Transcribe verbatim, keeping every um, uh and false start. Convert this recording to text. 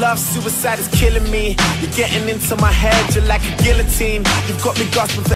love, suicide is killing me. You're getting into my head, you're like a guillotine. You've got me gasping for